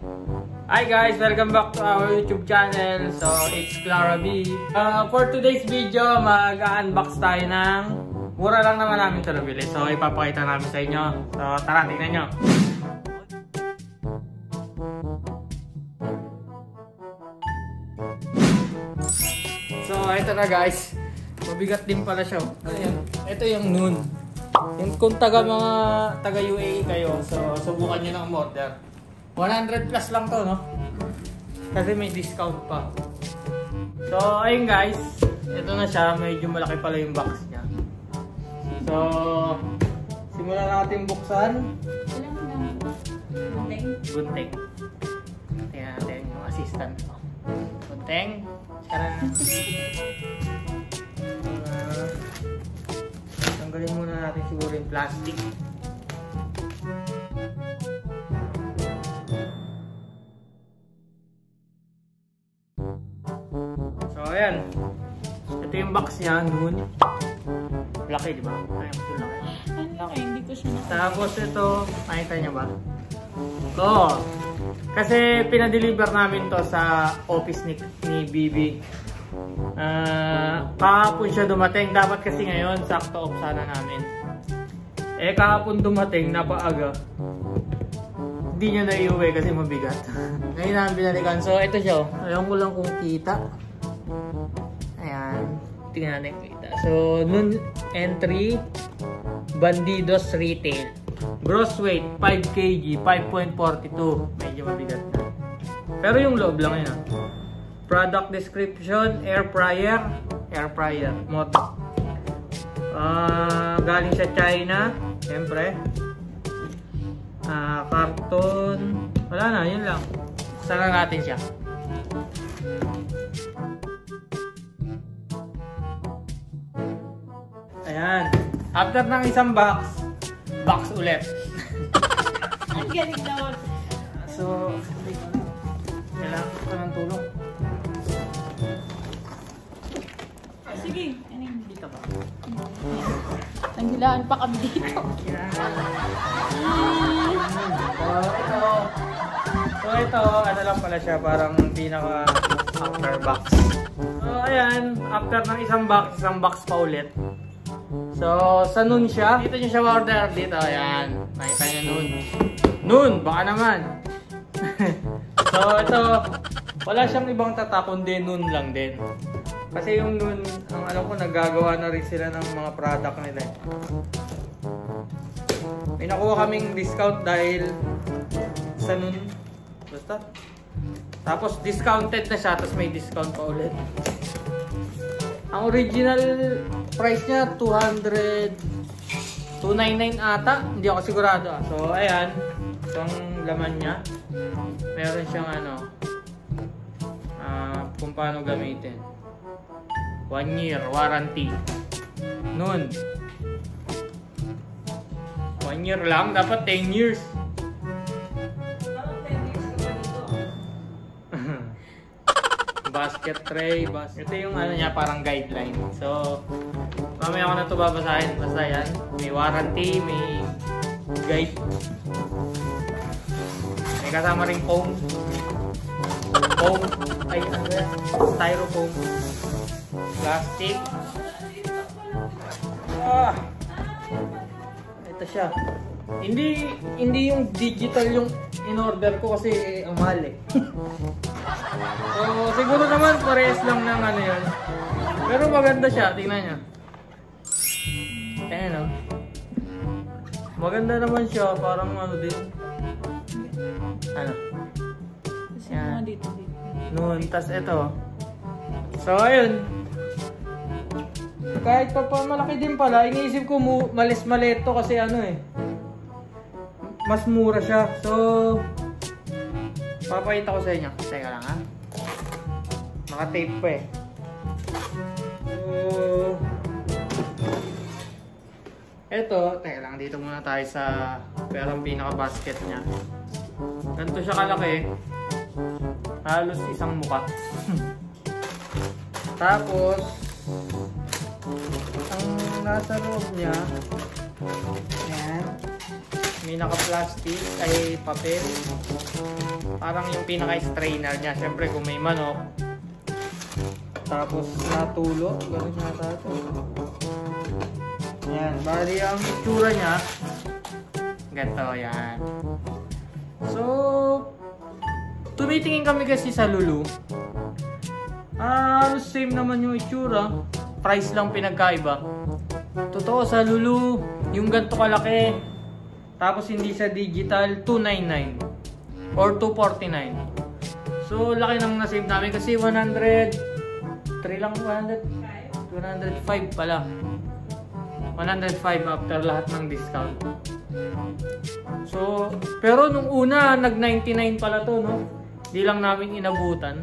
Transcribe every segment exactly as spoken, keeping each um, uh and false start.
Hi guys! Welcome back to our YouTube channel. So, it's Clara B. Uh, for today's video, mag-unbox tayo ng mura lang naman namin ito nabili. So, ipapakita namin sa inyo. So, tara, tingnan nyo. So, ito na guys. Mabigat din pala siya. Ayan. Ito yung Noon. Yung kung taga mga taga U A E kayo, so subukan nyo ng order. one hundred plus lang to, no? Kasi may discount pa. So, ayun guys. Ito na siya. Medyo malaki pala yung box niya. So, simulan natin buksan. Gunting. Gunting. Tingnan natin yung assistant ko. Gunting. Tara. Uh, tanggalin muna natin siguro yung plastic. So, ayan. Ito yung box niya, Noon. Laki, di ba? Ayan, ito laki. Ang laki, hindi ko siya nakita. Tapos ito, nakita niya ba? Ito. Kasi pinadeliver namin to sa office ni, ni Bibi. Uh, kahapon siya dumating. Dapat kasi ngayon, sakto off sana namin. Eh, kahapon dumating, napaaga. Hindi niya naiuwi kasi mabigat. Ngayon namin binalikan. So, ito siya. Ayaw ko lang kung kita. Ayan. Tingnan natin kita. So, Noon entry, Bandidos Retail. Gross weight, five kilograms, five point four two. Medyo mabigat na. Pero yung loob lang yun. Product description, air fryer. Air fryer. Moto. Uh, galing sa China. Siyempre. Uh, karton. Wala na, yun lang. Sara natin siya. Ayan. After ng isang box, box ulit. Ang galing naman. So, kailangan ko ng tulong. Sige. Ano yung Dito ba? Nanghilaan pa kami dito. So, ito. So, ito, ano lang pala siya, parang pinaka after box. So, ayan, after ng isang box, isang box pa ulit. So, sa Noon siya. Dito nyo siya order. Dito, ayan. Nakita nyo Noon. Noon, baka naman. So, ito, wala siyang ibang tata, kundi Noon lang din. Kasi yung Noon, ang alam ko, naggagawa na rin sila ng mga product nila. May nakuha kaming discount dahil sa Noon. Basta. Tapos discounted na siya, tapos may discount pa ulit. Ang original price niya, two hundred, two ninety-nine ata. Hindi ako sigurado. So, ayan. Ito ang laman niya. Meron siyang ano, uh, kung paano gamitin. One year warranty. Noon. One year lang. Dapat ten years. Basket tray. Bas Ito yung ano niya, parang guideline. So, mamaya ko na ito babasahin. Basta yan. May warranty. May guide. May kasama ring foam. Foam. Ay, ano yan? Styrofoam. Plastic. Ah. Ito siya. Hindi hindi yung digital yung in-order ko kasi ang mahal eh. So, siguro naman parehas lang ng ano yun. Pero maganda siya, tingnan nyo. Ayan o. Maganda naman siya, parang ano din. Ano? Yan. Dito, dito. Noon, tas ito. So, ayun. Kahit pa pa malaki din pala, iniisip ko malis-maliit to kasi ano eh. Mas mura siya. So, papakita ko sa inyo. Teka lang ha. Naka-tape pa eh. So, eto, teka lang. Dito muna tayo sa perang pinaka-basket niya. Ganito siya kalaki. Halos isang mukha. Tapos, ang nasa loob niya, ayan, may naka-plastic ay papel. parang yung pinaka-strainer niya. Siyempre kung may manok, tapos natulo, gano'n siya natin. Yan, bali ang itsura niya. Ganito, yan. So, tumitingin kami kasi sa Lulu. Ah, same naman yung itsura. Price lang pinagkaiba. Totoo sa Lulu, yung ganito kalaki. Tapos hindi siya digital, two ninety-nine or two forty-nine. So, laki nang na-save namin kasi one hundred three lang, one hundred one hundred five pala. one hundred five after lahat ng discount. So, pero nung una, nag ninety-nine pala to, no? Di lang namin inabutan.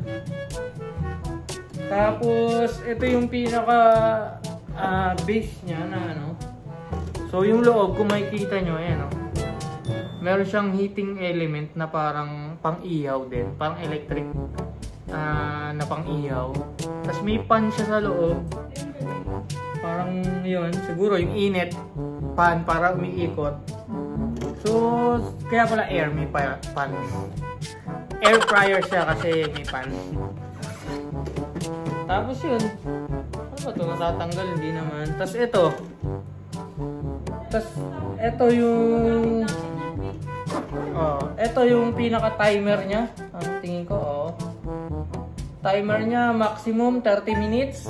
Tapos, ito yung pinaka uh, base niya na ano. So, yung loob, kung makikita nyo, ayan, no? Meron siyang heating element na parang pang-ihaw din. Parang electric uh, na pang-ihaw. Tapos may pan siya sa loob. Parang yun, siguro yung init pan para umiikot. So, kaya pala air, may pan. Air fryer siya kasi may pan. Tapos yun, ano ba ito? Natatanggal, hindi naman. Tapos ito. Tapos ito yung oh, ito yung pinaka-timer niya. Ang tingin ko, oh. Timer niya maximum thirty minutes.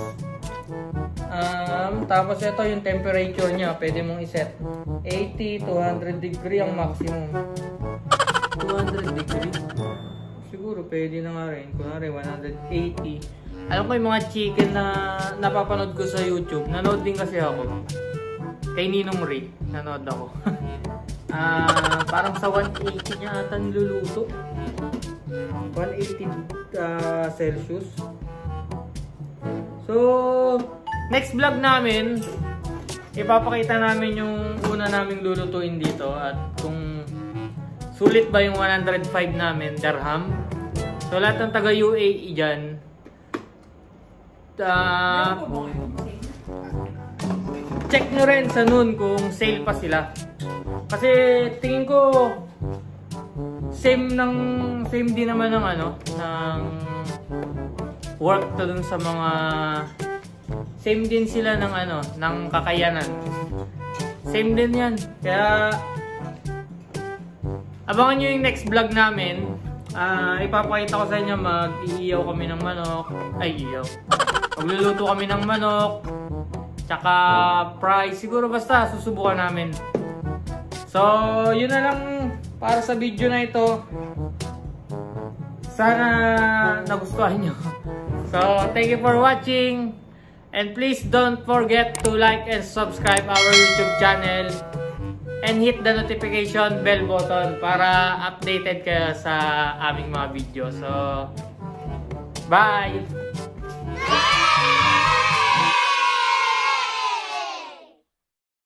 Um, tapos ito yung temperature niya, pwede mong iset eighty, two hundred degree ang maximum. two hundred degree. Siguro pwede na nga rin, kunwari one eighty. Alam ko yung mga chicken na napapanood ko sa YouTube, nanood din kasi ako. Kay Ninong Ray, nanood ako. uh, parang sa one eighty niya ata niluluto. one eighty uh, Celsius. So, next vlog namin, ipapakita namin yung una naming lulutuin dito at kung sulit ba yung one hundred five namin dirham. So, lahat ng taga U A E dyan, uh, check nyo rin sa noon kung sale pa sila. Kasi tingin ko same ng same din naman ng ano ng work to dun sa mga same din sila ng ano ng kakayanan. Same din yan. Kaya abangan nyo yung next vlog namin. Uh, ipapakita ko sa inyo mag-iiyaw kami ng manok. Ay, iiyaw. Magluluto kami ng manok. Tsaka fry. Siguro basta susubukan namin. So, yun na lang para sa video na ito. Sana nagustuhan nyo. So, thank you for watching. And please don't forget to like and subscribe our YouTube channel. And hit the notification bell button para updated kayo sa aming mga video. So, bye!